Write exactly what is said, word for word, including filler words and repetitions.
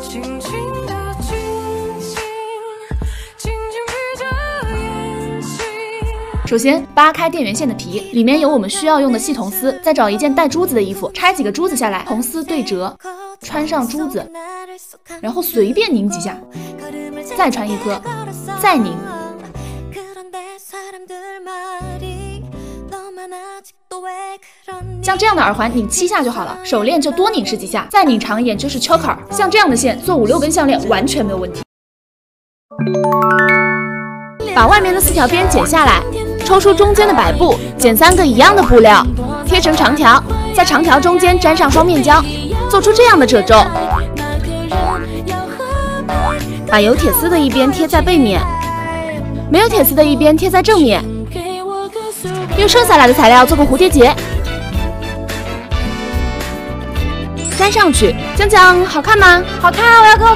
首先扒开电源线的皮，里面有我们需要用的细铜丝，再找一件带珠子的衣服，拆几个珠子下来，铜丝对折，穿上珠子，然后随便拧几下，再穿一颗，再拧。像这样的耳环拧七下就好了，手链就多拧十几下，再拧长一点就是 choker。像这样的线做五六根项链完全没有问题。把外面的四条边剪下来。抽出中间的摆布，剪三个一样的布料，贴成长条，在长条中间沾上双面胶，做出这样的褶皱。把有铁丝的一边贴在背面，没有铁丝的一边贴在正面。用剩下来的材料做个蝴蝶结，粘上去。讲讲好看吗？好看，我要给我。